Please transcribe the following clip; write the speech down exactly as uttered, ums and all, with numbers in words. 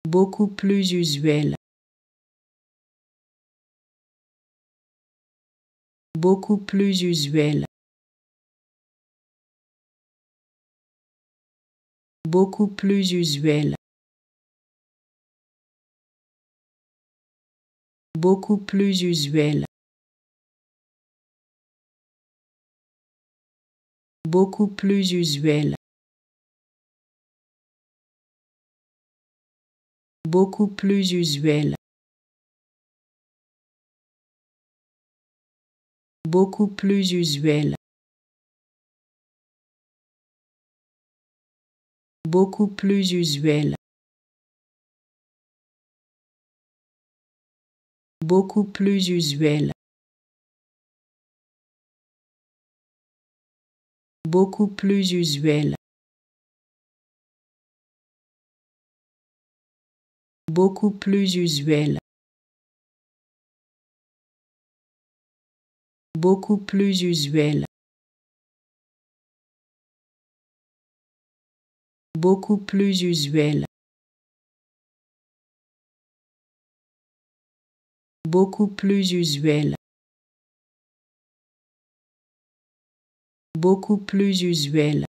beaucoup plus usuel, beaucoup plus usuel, beaucoup plus usuel, beaucoup plus usuel, beaucoup plus usuel, beaucoup plus usuel, beaucoup plus usuel, beaucoup plus usuel, beaucoup plus usuel, beaucoup plus usuel, beaucoup plus usuel, beaucoup plus usuel, beaucoup plus usuel, beaucoup plus usuel, beaucoup plus usuel,